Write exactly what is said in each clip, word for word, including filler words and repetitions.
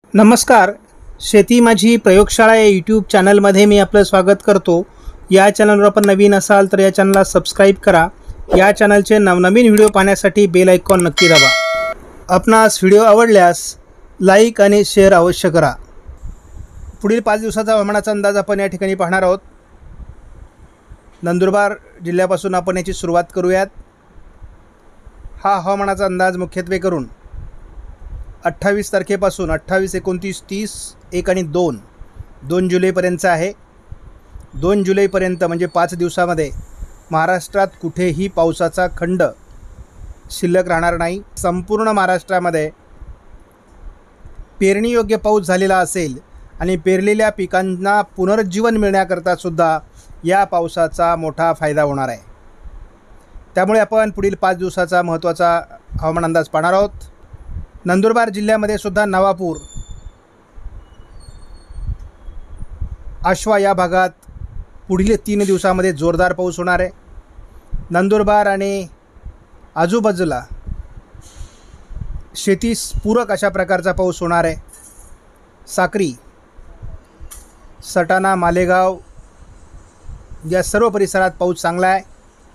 नमस्कार. शेती माझी प्रयोगशाळा या यूट्यूब चॅनलमध्ये मी आपलं स्वागत करतो. या चॅनलवर आपण नवीन असाल तर या चॅनलला सबस्क्राईब करा. या चॅनलचे नवनवीन व्हिडिओ पाहण्यासाठी बेल आयकॉन नक्की दाबा. आपणास व्हिडिओ आवडल्यास लाईक आणि शेअर अवश्य करा. पुढील पाच दिवसाचा हवामानाचा अंदाज आपण या ठिकाणी पाहणार आहोत. नंदुरबार जिल्ह्यापासून आपण याची सुरुवात करूयात. हा हवामानाचा अंदाज मुख्यत्वे करून अठ्ठावीस तारखेपासून अठ्ठावीस एकोणतीस तीस एक आणि दोन दोन जुलैपर्यंतचा आहे. दोन जुलैपर्यंत म्हणजे पाच दिवसामध्ये महाराष्ट्रात कुठेही पावसाचा खंड शिल्लक राहणार नाही. संपूर्ण महाराष्ट्रामध्ये पेरणीयोग्य पाऊस झालेला असेल आणि पेरलेल्या पिकांना पुनरुज्जीवन मिळण्याकरता सुद्धा या पावसाचा मोठा फायदा होणार आहे. त्यामुळे आपण पुढील पाच दिवसाचा महत्त्वाचा हवामान अंदाज पाहणार आहोत. नंदुरबार जिल्ह्यामध्ये सुद्धा नवापूर, आश्वा या भागात पुढील तीन दिवसामध्ये जोरदार पाऊस होणार आहे. नंदुरबार आणि आजूबाजूला शेतीस पूरक अशा प्रकारचा पाऊस होणार आहे. साक्री, सटाणा, मालेगाव या सर्व परिसरात पाऊस चांगला आहे.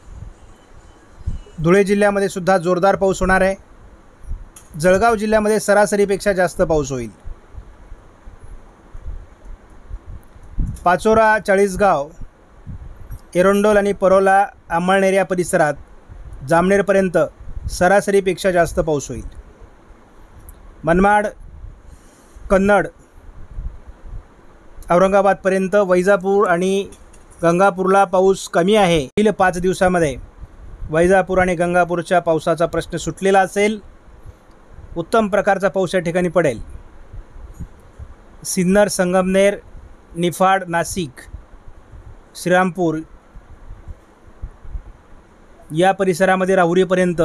धुळे जिल्ह्यामध्ये सुद्धा जोरदार पाऊस होणार आहे. जळगाव जिल्ह्यामध्ये सरासरीपेक्षा जास्त पाऊस होईल. पाचोरा, चाळीसगाव, एरोंडोल आणि परोला, अंमळनेर या परिसरात जामनेरपर्यंत सरासरीपेक्षा जास्त पाऊस होईल. मनमाड, कन्नड, औरंगाबादपर्यंत, वैजापूर आणि गंगापूरला पाऊस कमी आहे. गेल्या पाच दिवसामध्ये वैजापूर आणि गंगापूरच्या पावसाचा प्रश्न सुटलेला असेल. उत्तम प्रकारचा पाऊस या ठिकाणी पडेल. सिन्नर, संगमनेर, निफाड, नाशिक, श्रीरामपूर या परिसरामध्ये राहुरीपर्यंत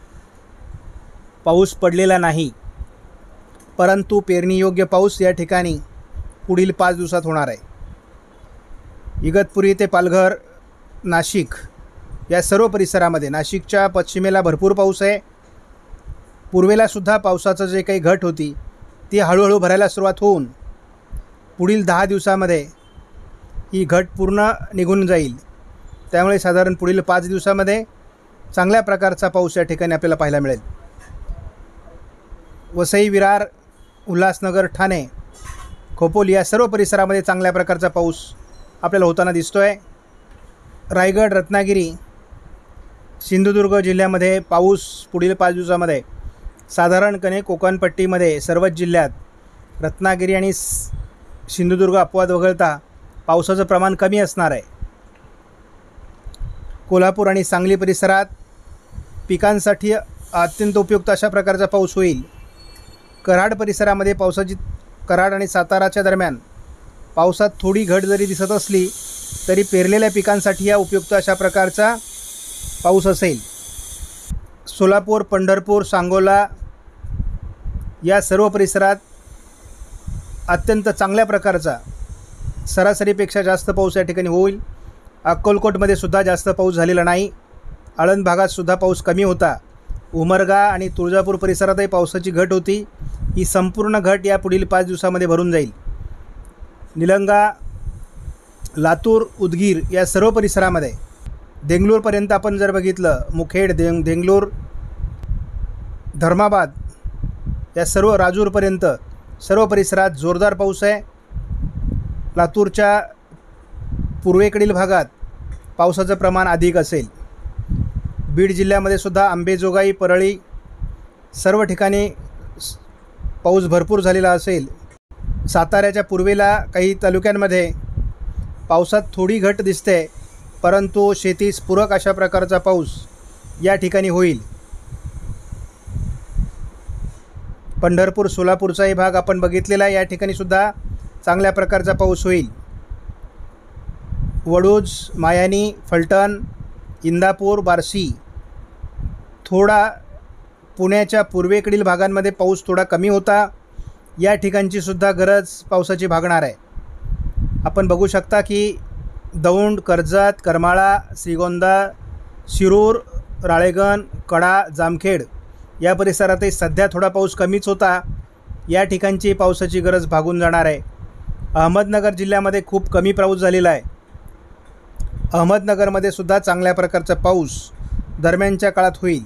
पाऊस पडलेला नाही, परंतु पेरणीयोग्य पाऊस या ठिकाणी पुढील पाच दिवसात होणार आहे. इगतपुरी ते पालघर, नाशिक या सर्व परिसरामध्ये, नाशिकच्या पश्चिमेला भरपूर पाऊस आहे. पूर्वेलासुद्धा पावसाचं जे काही घट होती ती हळूहळू भरायला सुरुवात होऊन पुढील दहा दिवसामध्ये ही घट पूर्ण निघून जाईल. त्यामुळे साधारण पुढील पाच दिवसामध्ये चांगल्या प्रकारचा पाऊस या ठिकाणी आपल्याला पाहायला मिळेल. वसई, विरार, उल्हासनगर, ठाणे, खोपोली या सर्व परिसरामध्ये चांगल्या प्रकारचा पाऊस आपल्याला होताना दिसतो आहे. रायगड, रत्नागिरी, सिंधुदुर्ग जिल्ह्यामध्ये पाऊस पुढील पाच दिवसामध्ये साधारणपणे कोकणपट्टीमध्ये सर्वच जिल्ह्यात, रत्नागिरी आणि सिंधुदुर्ग अपवाद वगळता पावसाचं प्रमाण कमी असणार आहे. कोल्हापूर आणि सांगली परिसरात पिकांसाठी अत्यंत उपयुक्त अशा प्रकारचा पाऊस होईल. कराड परिसरामध्ये पावसाची, कराड आणि साताराच्या दरम्यान पावसात थोडी घट जरी दिसत असली तरी पेरलेल्या पिकांसाठी या उपयुक्त अशा प्रकारचा पाऊस असेल. सोलापूर, पंढरपूर, सांगोला या सर्व परिसरात अत्यंत चांगल्या प्रकारचा, सरासरीपेक्षा जास्त पाऊस या ठिकाणी होईल. अक्कलकोटमध्ये सुद्धा जास्त पाऊस झालेला नाही. आळंद भागात सुद्धा पाऊस कमी होता. उमरगा आणि तुळजापूर परिसरातही पावसाची घट होती. ही संपूर्ण घट या पुढील पाच दिवसामध्ये भरून जाईल. निलंगा, लातूर, उदगीर या सर्व परिसरामध्ये, देंगलूरपर्यंत आपण जर बघितलं, मुखेड, देंग देंगलूर, धर्माबाद या सर्व, राजूरपर्यंत सर्व परिसरात जोरदार पाऊस आहे. लातूरच्या पूर्वेकडील भागात पावसाचं प्रमाण अधिक असेल. बीड जिल्ह्यामध्ये सुद्धा अंबेजोगाई, परळी सर्व ठिकाणी पाऊस भरपूर झालेला असेल. साताऱ्याच्या पूर्वेला काही तालुक्यांमध्ये पावसात थोडी घट दिसते, परंतु शेतीस पूरक अशा प्रकारचा पाऊस या ठिकाणी होईल. पंढरपूर, सोलापूरचाही भाग आपण बघितलेला आहे. या ठिकाणी सुद्धा चांगल्या प्रकारचा पाऊस होईल. वडूज, मायानी, फलटण, इंदापूर, बार्शी, थोडा पुण्याच्या पूर्वेकडील भागांमध्ये पाऊस थोडा कमी होता. या ठिकाणची सुद्धा गरज पावसाची भागणार आहे. आपण बघू शकता की दौंड, कर्जत, करमाळा, श्रीगोंदा, शिरूर, राळेगण, कडा, जामखेड या परिसरातही सध्या थोडा पाऊस कमीच होता. या ठिकाणची पावसाची गरज भागून जाणार आहे। अहमदनगर जिल्ह्यामध्ये खूप कमी पाऊस झालेला आहे। अहमदनगरमध्ये सुद्धा चांगल्या प्रकारचा पाऊस दरम्यानच्या काळात होईल।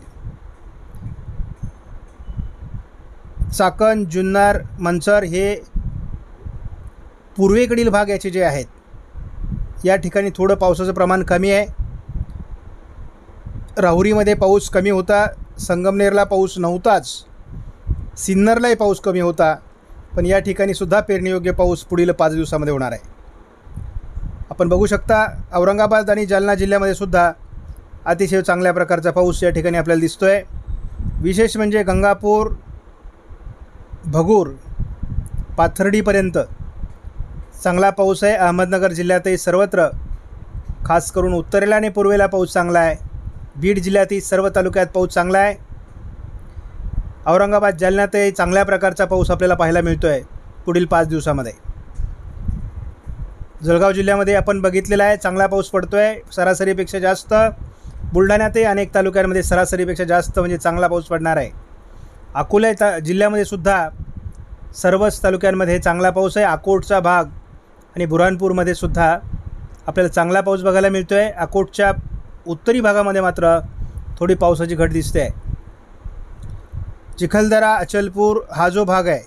चाकण, जुन्नर, मंचर हे पूर्वेकडील भाग याचे जे आहेत या ठिकाणी थोडं पावसाचं प्रमाण कमी आहे। राहुरीमध्ये पाऊस कमी होता, संगमनेरला पाऊस नव्हताच, सिन्नरलाही पाऊस कमी होता, पण या ठिकाणी सुद्धा पेरणीयोग्य पाऊस पुढील पाच दिवसामध्ये होणार आहे। आपण बघू शकता औरंगाबाद आणि जालना जिल्ह्यामध्ये सुद्धा अतिशय चांगल्या प्रकारचा पाऊस या ठिकाणी आपल्याला दिसतो आहे। विशेष म्हणजे गंगापूर, भगूर, पाथर्डीपर्यंत चांगला पाऊस आहे। अहमदनगर जिल्ह्यातही सर्वत्र, खास करून उत्तरेला आणि पूर्वेला पाऊस चांगला आहे। बीड जिल्ह्यातही सर्व तालुक्यात पाऊस चांगला आहे। औरंगाबाद, जालन्यातही चांगल्या प्रकारचा पाऊस आपल्याला पाहायला मिळतो आहे पुढील पाच दिवसामध्ये। जळगाव जिल्ह्यामध्ये आपण बघितलेला आहे चांगला पाऊस पडतो आहे, सरासरीपेक्षा जास्त। बुलढाण्यातही अनेक तालुक्यांमध्ये सरासरीपेक्षा जास्त म्हणजे चांगला पाऊस पडणार आहे। अकोला ता जिल्ह्यामध्ये सुद्धा सर्वच तालुक्यांमध्ये चांगला पाऊस आहे। अकोटचा भाग आणि बुऱ्हाणपूरमध्ये सुद्धा आपल्याला चांगला पाऊस बघायला मिळतो आहे। अकोटच्या उत्तरी भागामध्ये मात्र थोडी पावसाची घट दिसते आहे। चिखलदरा, अचलपूर हा जो भाग आहे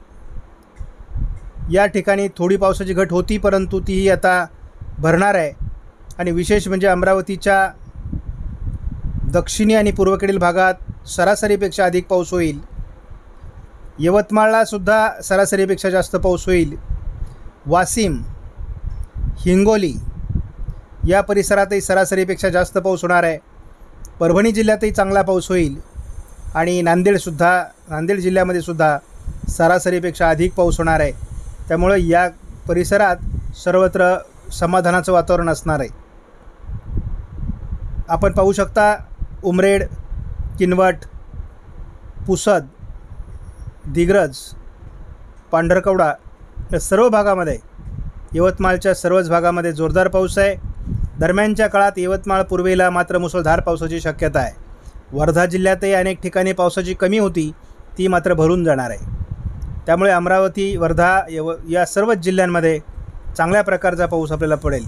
या ठिकाणी थोडी पावसाची घट होती, परंतु तीही आता भरणार आहे। आणि विशेष म्हणजे अमरावतीच्या दक्षिणी आणि पूर्वेकडील भागात सरासरीपेक्षा अधिक पाऊस होईल। यवतमाळला सुद्धा सरासरीपेक्षा जास्त पाऊस होईल। वाशिम, हिंगोली या परिसरातही सरासरीपेक्षा जास्त पाऊस होणार आहे। परभणी जिल्ह्यातही चांगला पाऊस होईल आणि नांदेडसुद्धा नांदेड जिल्ह्यामध्ये सुद्धा सरासरीपेक्षा अधिक पाऊस होणार आहे। त्यामुळे या परिसरात सर्वत्र समाधानाचं वातावरण असणार आहे। आपण पाहू शकता उमरेड, किनवट, पुसद, दिग्रज, पांढरकवडा या सर्व भागामध्ये, यवतमाळच्या सर्वच भागामध्ये जोरदार पाऊस आहे। दरम्यानच्या काळात यवतमाळ पूर्वेला मात्र मुसळधार पावसाची शक्यता आहे। वर्धा जिल्ह्यातही अनेक ठिकाणी पावसाची कमी होती, ती मात्र भरून जाणार आहे। त्यामुळे अमरावती, वर्धा यव या सर्वच जिल्ह्यांमध्ये चांगल्या प्रकारचा पाऊस आपल्याला पडेल।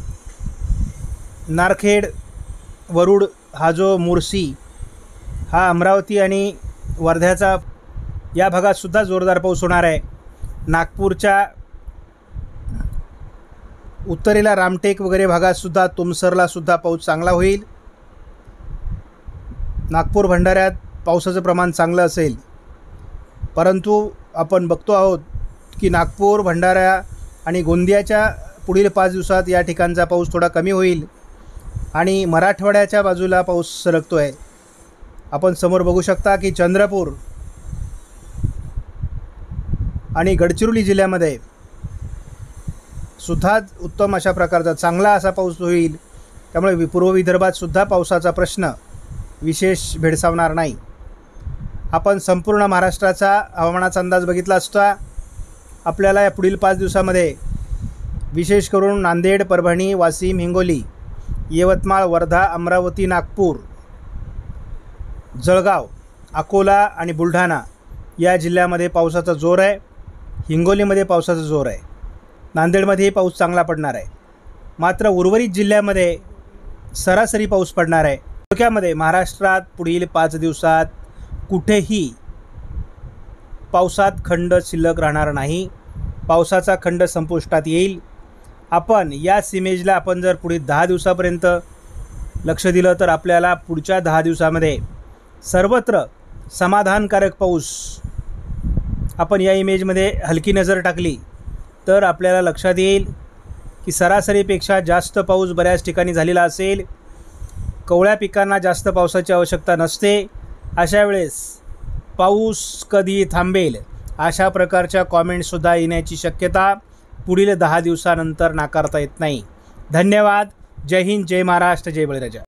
नारखेड, वरुड हा जो मुर्सी हा अमरावती आणि वर्ध्याचा या भागात सुद्धा जोरदार पाऊस होणार आहे। नागपूरच्या उत्तरेला रामटेक वगैरे भागात सुद्धा, तुमसरला सुद्धा पाऊस चांगला होईल। नागपूर, भंडाऱ्यात पावसाचं प्रमाण चांगलं असेल, परंतु आपण बघतो आहोत की नागपूर, भंडारा आणि गोंदियाच्या पुढील पाच दिवसात या ठिकाणचा पाऊस थोडा कमी होईल आणि मराठवाड्याच्या बाजूला पाऊस सरकतो आहे। आपण समोर बघू शकता की चंद्रपूर आणि गडचिरोली जिल्ह्यामध्ये सुद्धा उत्तम अशा प्रकारचा चांगला असा पाऊस होईल। त्यामुळे पूर्व विदर्भात सुद्धा पावसाचा प्रश्न विशेष भेडसावणार नाही। आपण संपूर्ण महाराष्ट्राचा हवामानाचा अंदाज बघितला असता आपल्याला या पुढील पाच दिवसामध्ये विशेष करून नांदेड, परभणी, वाशिम, हिंगोली, यवतमाळ, वर्धा, अमरावती, नागपूर, जळगाव, अकोला आणि बुलढाणा या जिल्ह्यामध्ये पावसाचा जोर आहे। हिंगोलीमध्ये पावसाचा जोर आहे। नांदेडमध्येही पाऊस चांगला पडणार आहे। मात्र उर्वरित जिल्ह्यामध्ये सरासरी पाऊस पडणार आहे। तालुक्यामध्ये महाराष्ट्रात पुढील पाच दिवसात कुठेही पावसात खंड शिल्लक राहणार नाही। पावसाचा खंड संपुष्टात येईल। आपण या इमेजला आपण जर पुढील दहा दिवसापर्यंत लक्ष दिलं तर आपल्याला पुढच्या दहा दिवसामध्ये सर्वत्र समाधानकारक पाऊस, आपण या इमेजमध्ये हलकी नजर टाकली तर आपल्याला लक्षात येईल की सरासरीपेक्षा जास्त पाऊस बऱ्याच ठिकाणी झालेला असेल। कवळ्या पिकांना जास्त पावसाची आवश्यकता नसते। अशा वेळेस पाऊस कधी थांबेल अशा प्रकारच्या कॉमेंटसुद्धा येण्याची शक्यता पुढील दहा दिवसानंतर नाकारता येत नाही। धन्यवाद। जय हिंद, जय महाराष्ट्र, जय बळीराजा।